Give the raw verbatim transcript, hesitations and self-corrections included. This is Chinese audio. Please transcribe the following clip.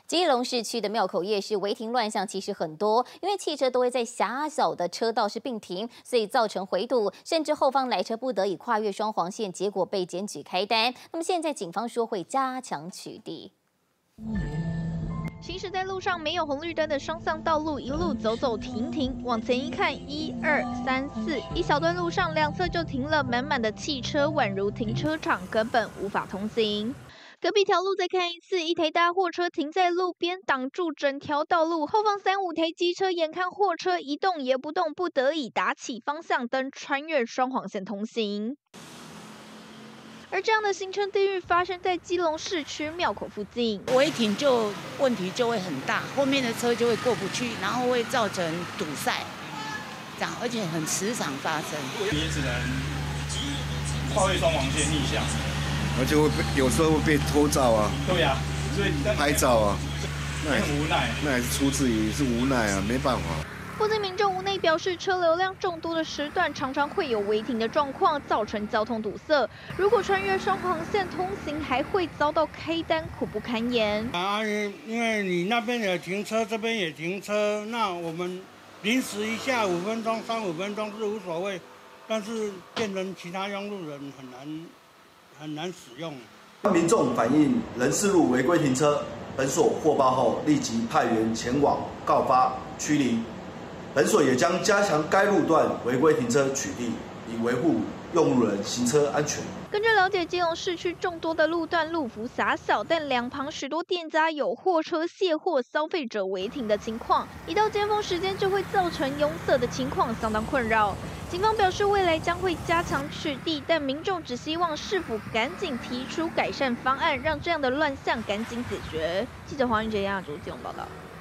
基隆市区的庙口夜市违停乱象其实很多，因为汽车都会在狭小的车道是并停，所以造成回堵，甚至后方来车不得已跨越双黄线，结果被检举开单。那么现在警方说会加强取缔。 行驶在路上没有红绿灯的双向道路，一路走走停停，往前一看，一二三四，一小段路上两侧就停了满满的汽车，宛如停车场，根本无法通行。隔壁条路再看一次，一台大货车停在路边，挡住整条道路。后方三五台机车眼看货车一动也不动，不得已打起方向灯，穿越双黄线通行。而这样的行车地狱发生在基隆市区庙口附近， 违停就问题就会很大，后面的车就会过不去，然后会造成堵塞，这样而且很时常发生。 你只能跨越双黄线逆向。 而且会被有时候会被偷照啊， 对呀、啊，所以拍照啊， 那也很无奈， 那也是出自于是无奈啊，没办法。 附近民众无奈表示，车流量众多的时段常常会有违停的状况，造成交通堵塞。如果穿越双黄线通行，还会遭到开单，苦不堪言。 啊，因为你那边也停车，这边也停车，那我们临时一下五分钟、三五分钟是无所谓，但是变成其他用路人很难。很难使用。 民众反映人事路违规停车，本所获报后立即派员前往告发驱离。本所也将加强该路段违规停车取缔，以维护用路人行车安全。 根据了解，基隆市区众多的路段路幅狭小，但两旁许多店家有货车卸货、消费者违停的情况，一到尖峰时间就会造成拥塞的情况，相当困扰。警方表示，未来将会加强取缔，但民众只希望市府赶紧提出改善方案，让这样的乱象赶紧解决。记者黄云杰、亚洲基隆报道。